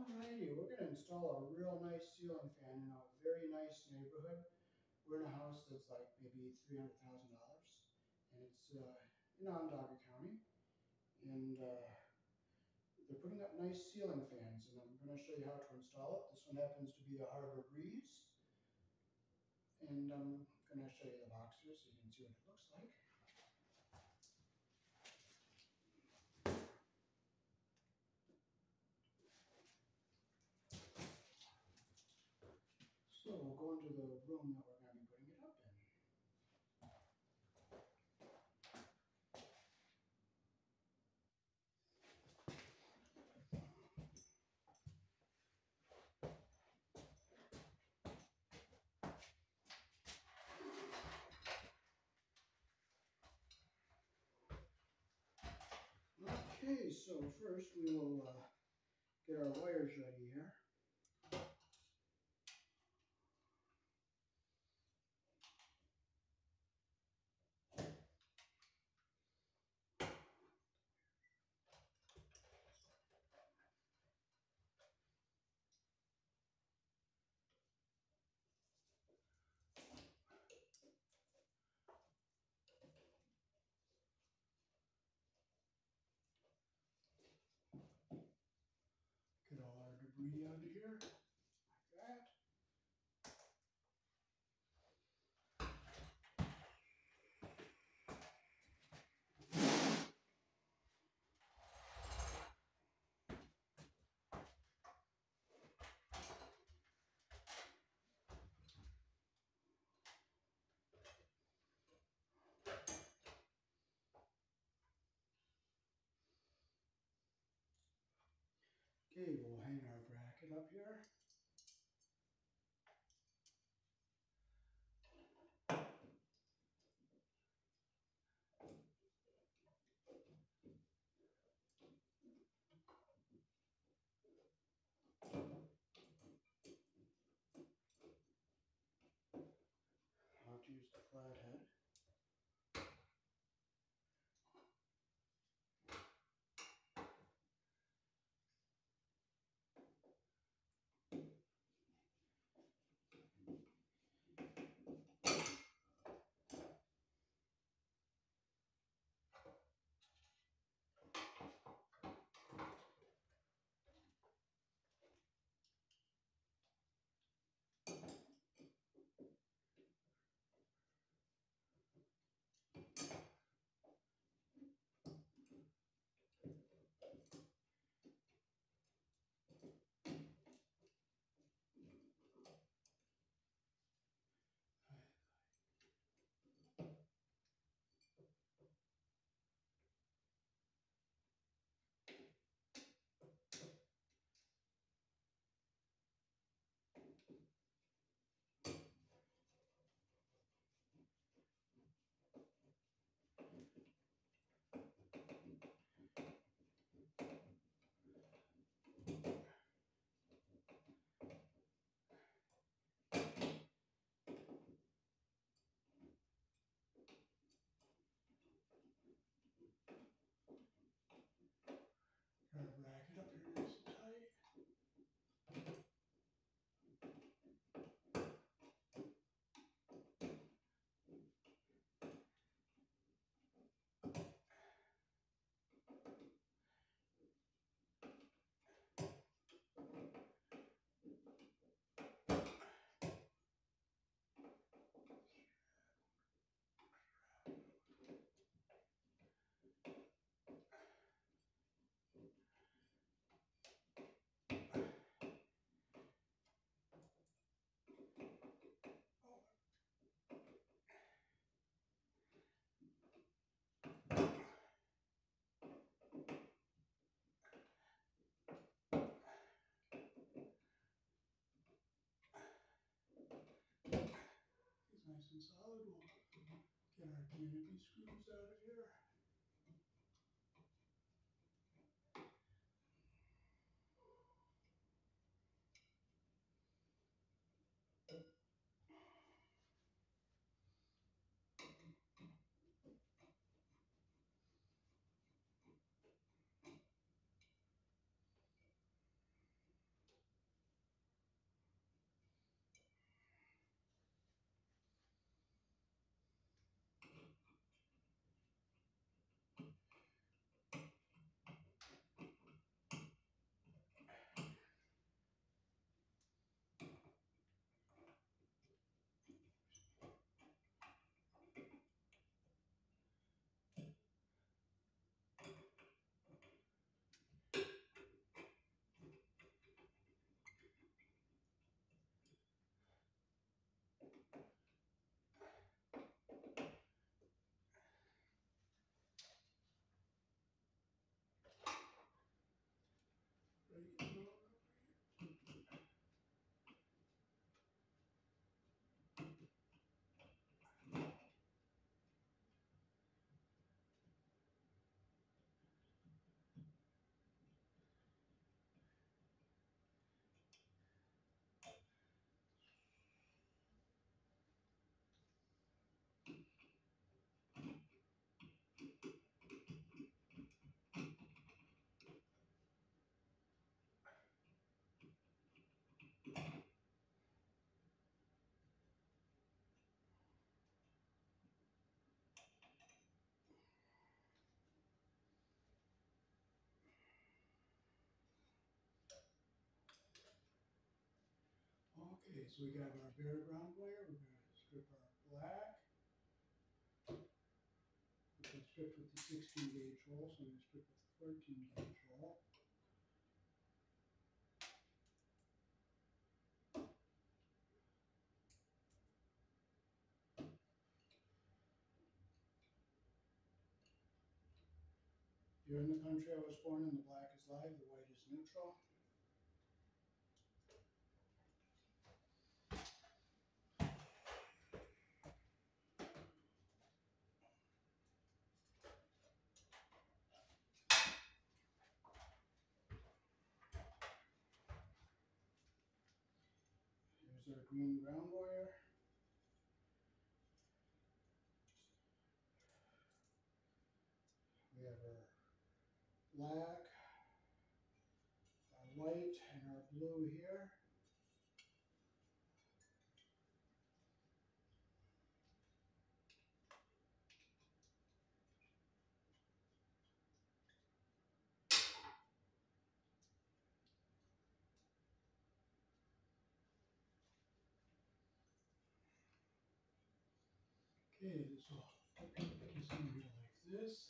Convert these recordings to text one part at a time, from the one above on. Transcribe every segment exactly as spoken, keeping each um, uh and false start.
Alrighty, we're going to install a real nice ceiling fan in a very nice neighborhood. We're in a house that's like maybe three hundred thousand dollars, and it's uh, in Onondaga County. And uh, they're putting up nice ceiling fans, and I'm going to show you how to install it. This one happens to be a Harbor Breeze, and I'm going to show you the boxes so you can see what it looks like. So we'll go into the room that we're going to be putting it up in. Okay, so first we will uh, get our wires ready here. Get all our debris out of here, like that. Okay, we'll hang our bracket up here. I'll have to use the flat head. Got our bracket up here nice and tight. It's nice and solid. We'll get our canopy screws out of here. Okay, so we got our bare ground wire. We're going to strip our black. Which I stripped with the sixteen gauge hole, so I'm going to strip with the fourteen gauge hole. Here in the country I was born in, the black is live, the white is neutral. Here's our green ground wire. We have our black, our white, and our blue here. Okay, this will put this in here like this.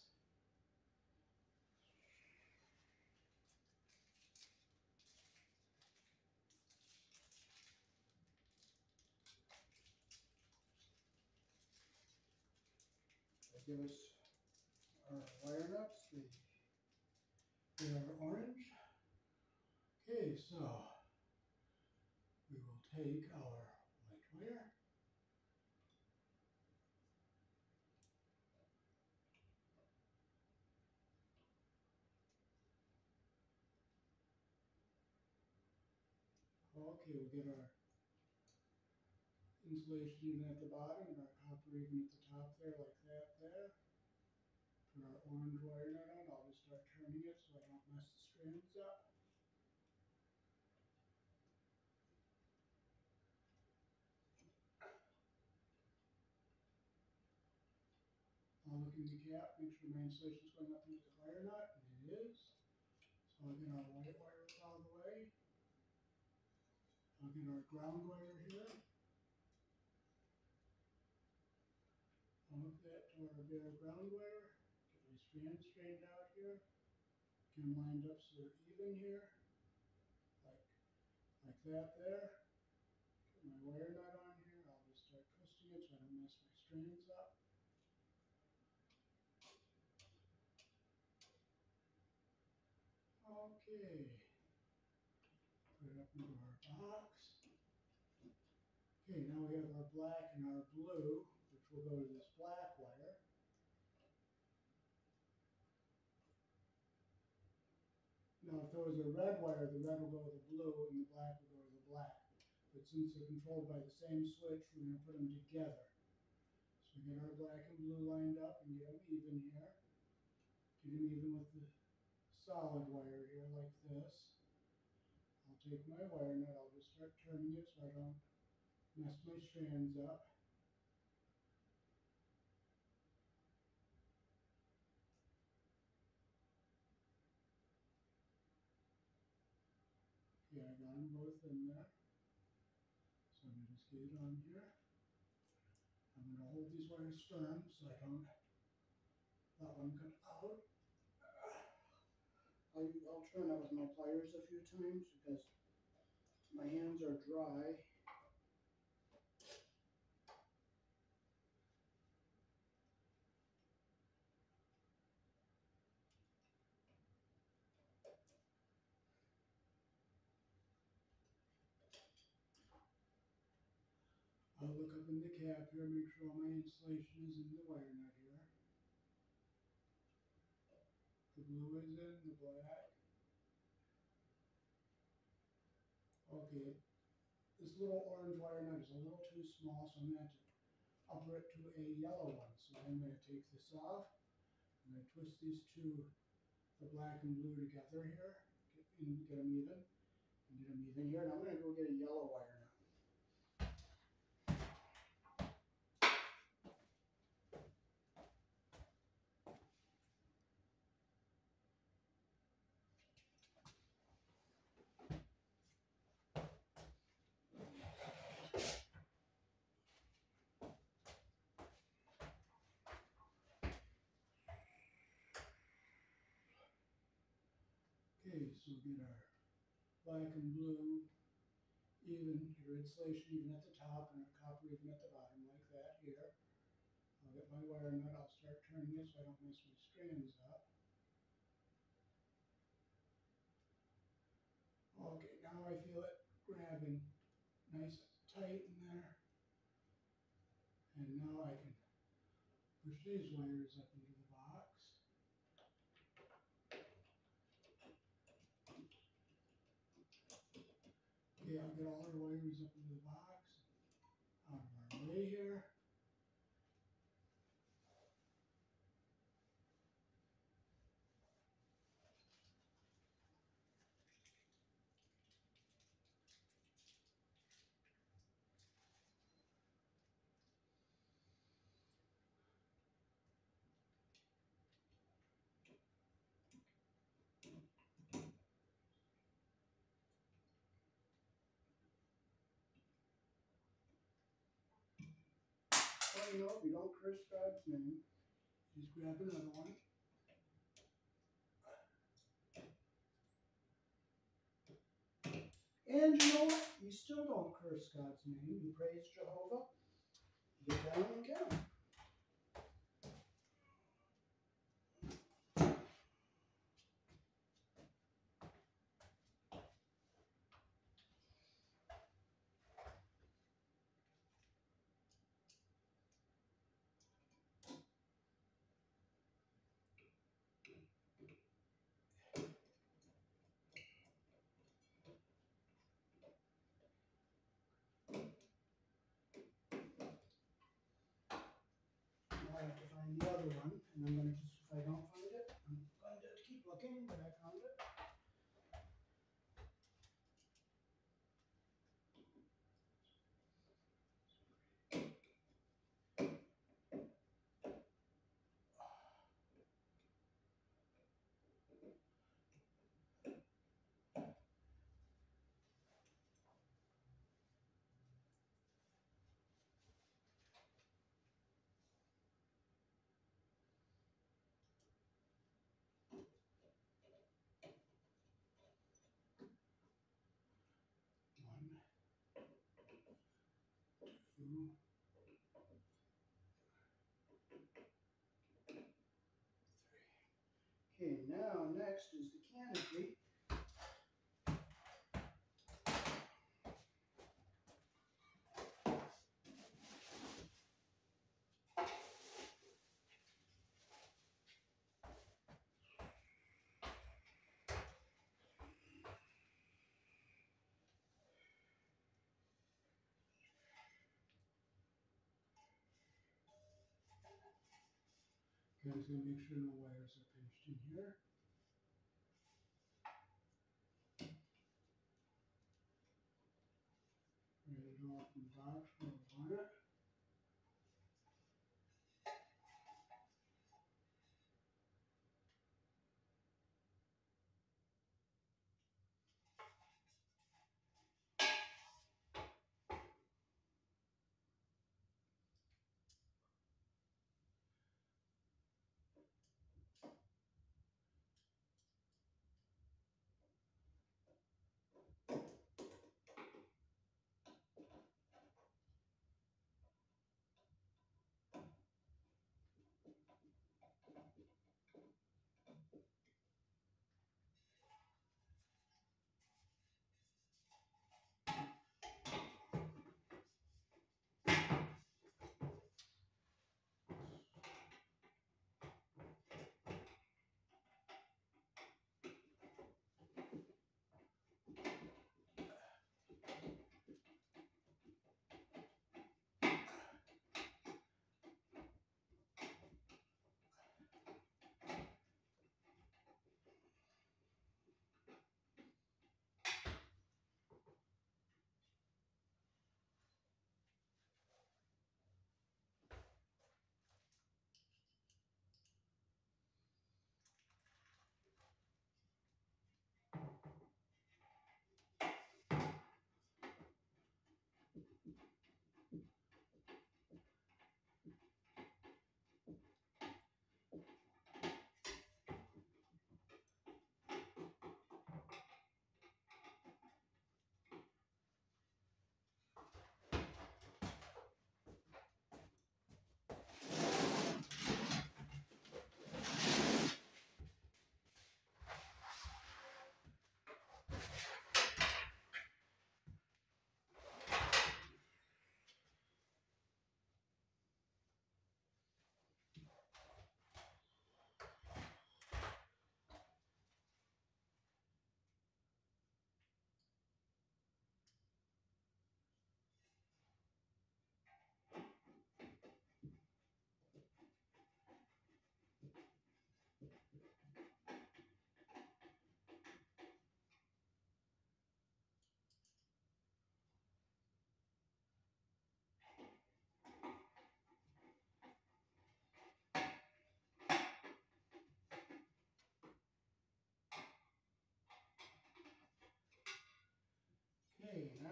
That'll give us our wire nuts. They, they are orange. Okay, so we will take our white wire. Okay, we'll get our insulation even at the bottom and our copper even at the top there, like that there. Put our orange wire nut on. I'll just start turning it so I don't mess the strands up. I'll look in the cap, make sure my insulation is going up into the wire nut, and it is. So I'll get our white wire out of the way. I'll get our ground wire here. I'll hook that to our bare ground wire. Get my strands straightened out here. Get them lined up so they're even here. Like, like that there. Get my wire nut on here. I'll just start twisting it so I don't mess my strands up. Okay. Put it up into our box. Okay, now we have our black and our blue, which will go to this black wire. Now if there was a red wire, the red will go to the blue and the black will go to the black. But since they're controlled by the same switch, we're going to put them together. So we get our black and blue lined up and get them even here. Get them even with the solid wire here like this. I'll take my wire nut, I'll just start turning it so I don't mess my strands up. Okay, I got them both in there. So I'm going to just get it on here. I'm going to hold these wires firm so I don't let one come out. I'll, I'll turn that with my pliers a few times because my hands are dry. I'll look up in the cap here, make sure all my insulation is in the wire nut here. The blue is in, the black. Okay, this little orange wire nut is a little too small, so I'm going to have to upper it to a yellow one. So I'm going to take this off. I'm going to twist these two, the black and blue together here, get, in, get them even, and get them even here. And I'm going to go get a yellow wire nut. get our black and blue even, your insulation even at the top and our copper even at the bottom like that here. I'll get my wire nut, I'll start turning it so I don't mess my strands up. Okay, now I feel it grabbing nice and tight in there. And now I can push these wires up into the box. Okay, I'll get all our wires up into the box, out of our way here. Well, you know, if you don't curse God's name, just grab another one. And you know what? You still don't curse God's name. You praise Jehovah. Get down and get him. I have to find the other one, and I'm going to just, if I don't find it, I'm going to keep looking, but I found it. One, two, three. Okay, now next is the canopy. Okay, I'm just going to make sure no wires are pinched in here. Ready to go open the box for a wire.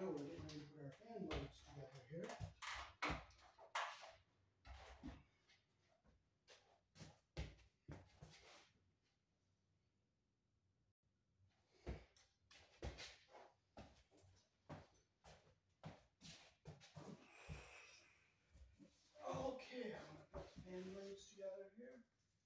Now we're getting ready to put our fan blades together here. Okay, I'm going to put the fan blades together here.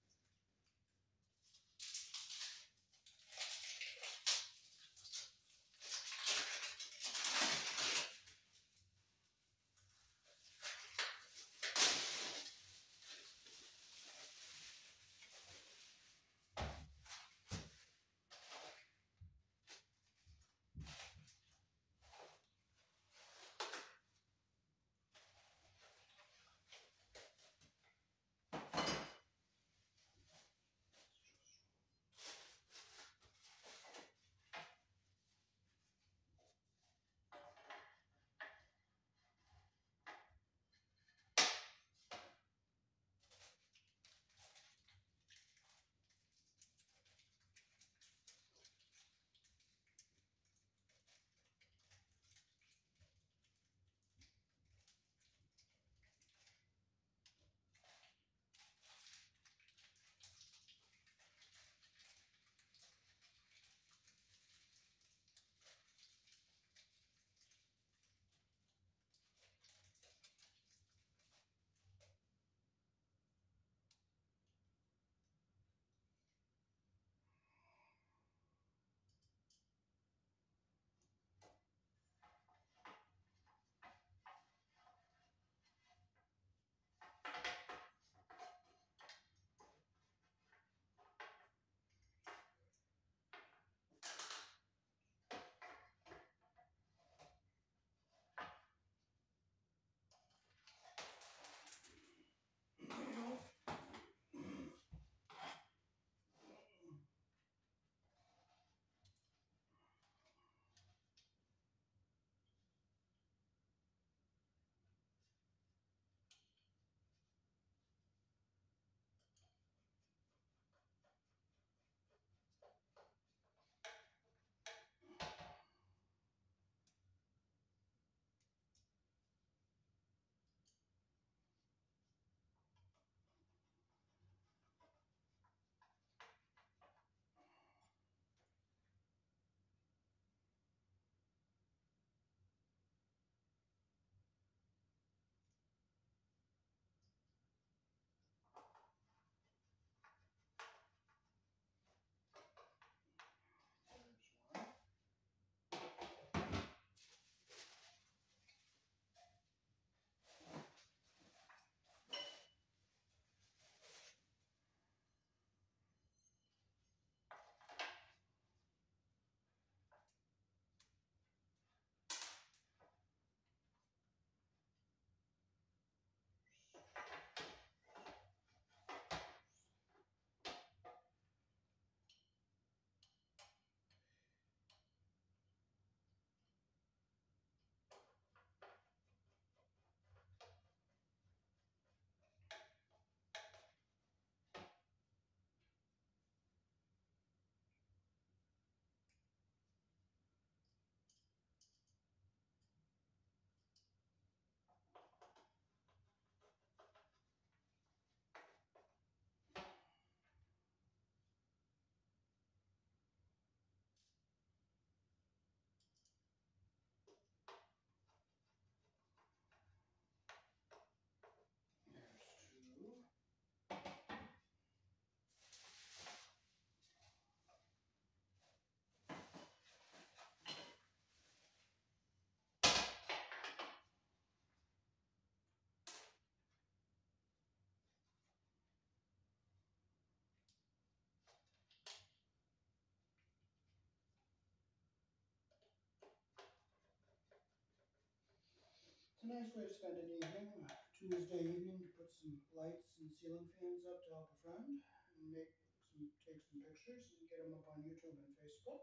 It's a nice way to spend an evening, uh, Tuesday evening, to put some lights and ceiling fans up to help a friend and make some, take some pictures and get them up on YouTube and Facebook.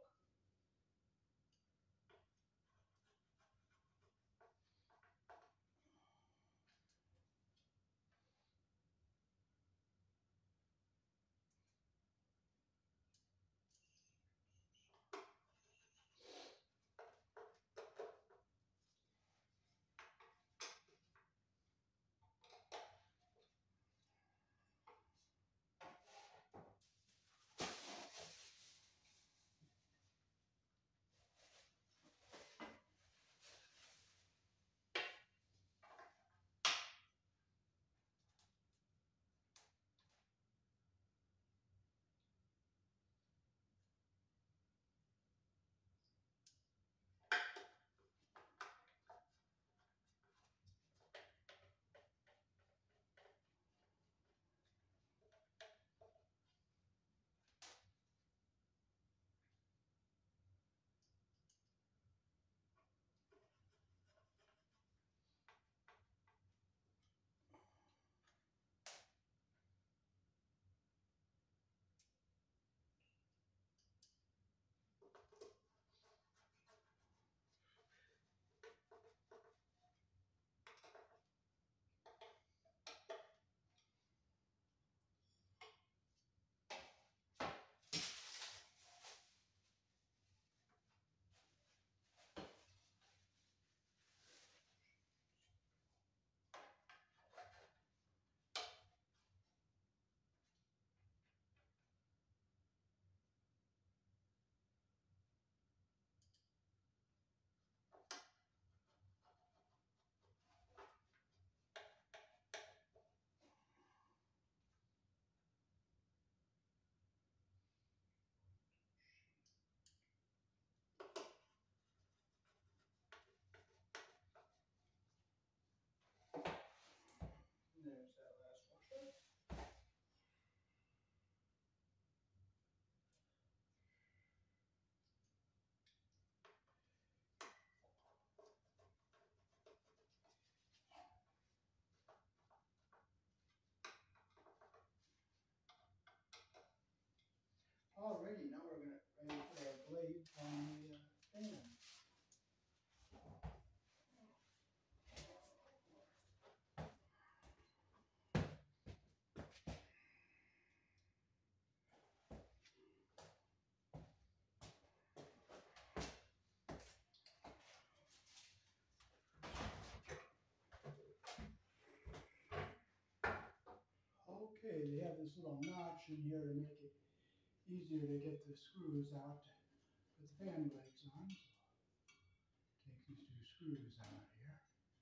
Okay, they have this little notch in here to make it easier to get the screws out to put the fan blades on. So take these two screws out here.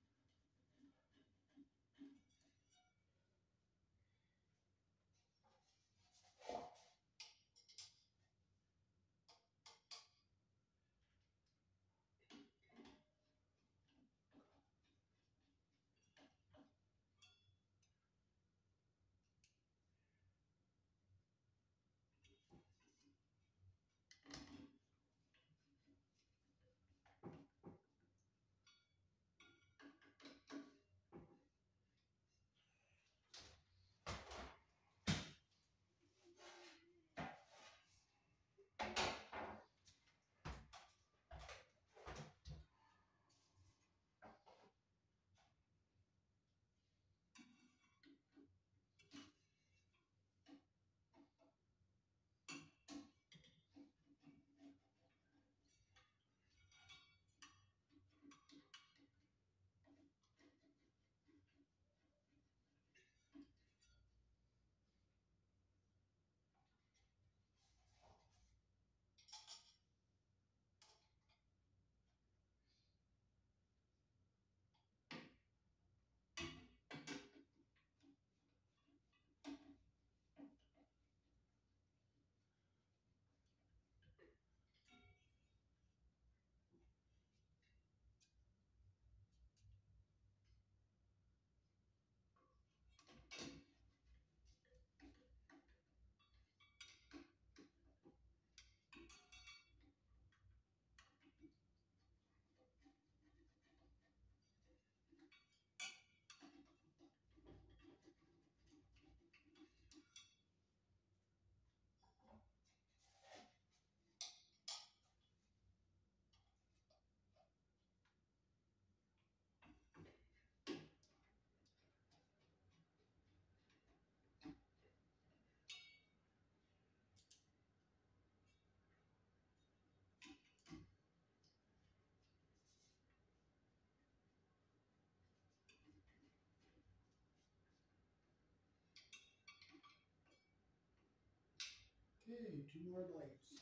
Okay, two more blades.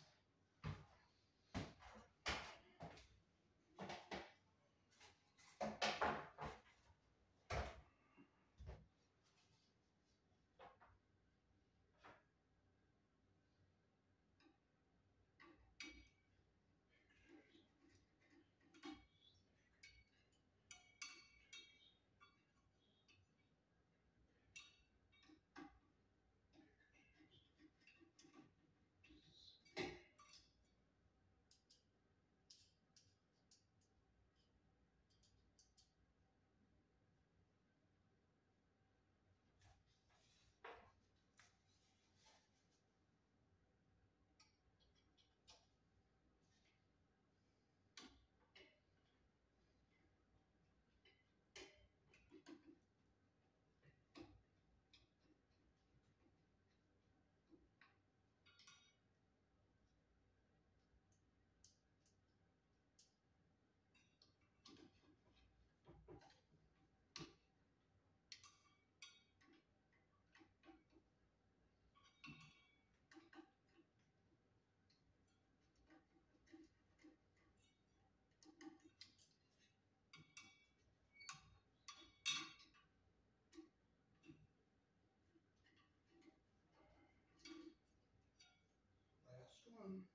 Last one.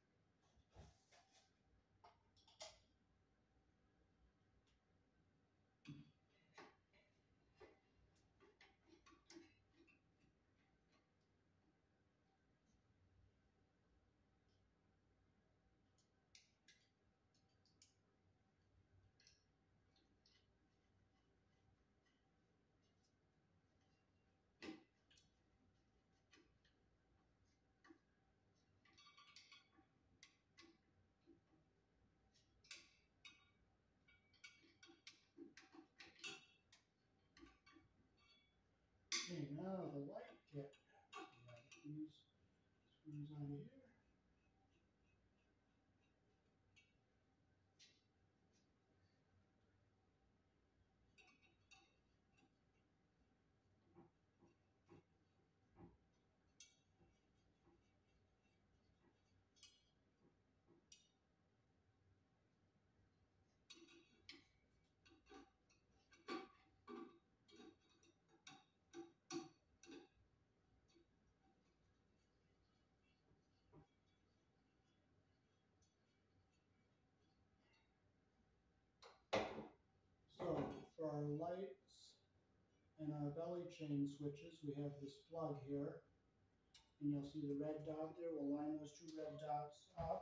Okay, now the light kit. We have these screws on here. for our lights and our belly chain switches, we have this plug here. And you'll see the red dot there. We'll line those two red dots up.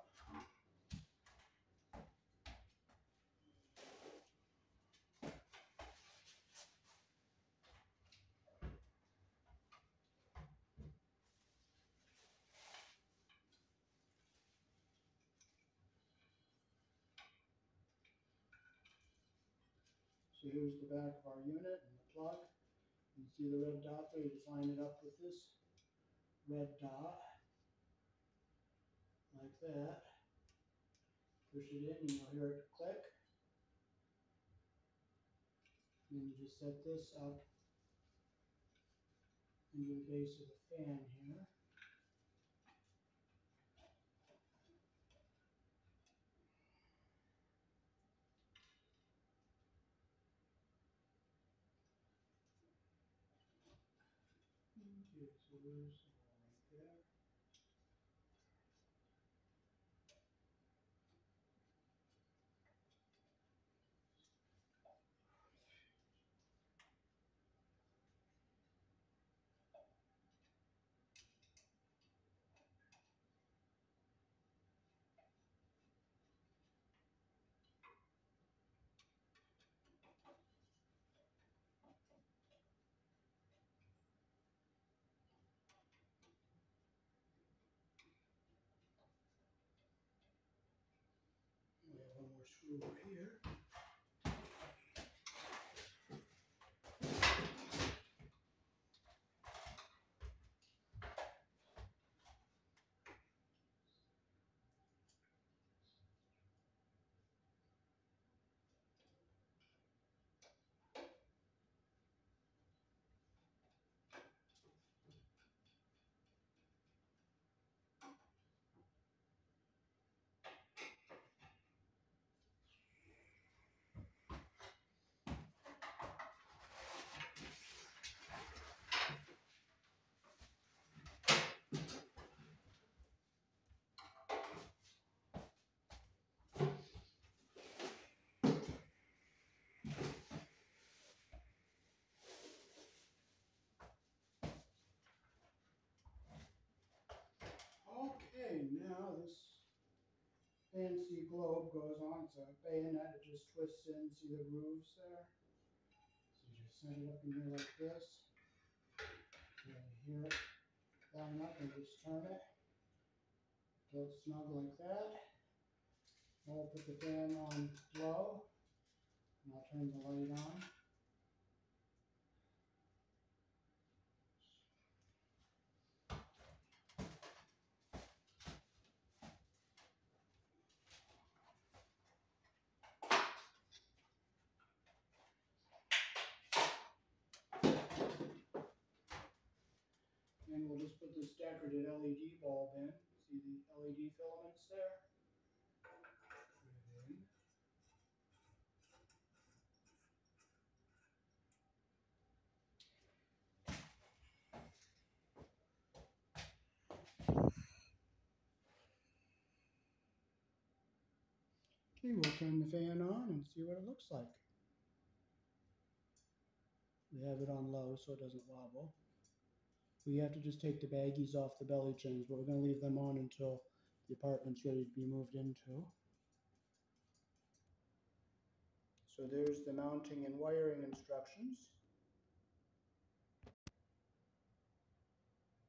So here's the back of our unit and the plug. You see the red dot there, you just line it up with this red dot, like that. Push it in and you'll hear it click. And then you just set this up into the base of the fan here. Okay, so there's the hole right there. We have one more screw over here. Okay, now this fancy globe goes on. It's a bayonet, it just twists in, see the grooves there? So you just set it up in here like this. And you hear it line up and just turn it till it's snug like that. Now I'll put the fan on low and I'll turn the light on. And we'll just put this decorative L E D bulb in. See the L E D filaments there? Put it in. Okay, we'll turn the fan on and see what it looks like. We have it on low so it doesn't wobble. We have to just take the baggies off the belly chains, but we're going to leave them on until the apartment's ready to be moved into. So there's the mounting and wiring instructions.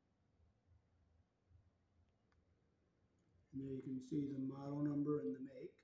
And there you can see the model number and the make.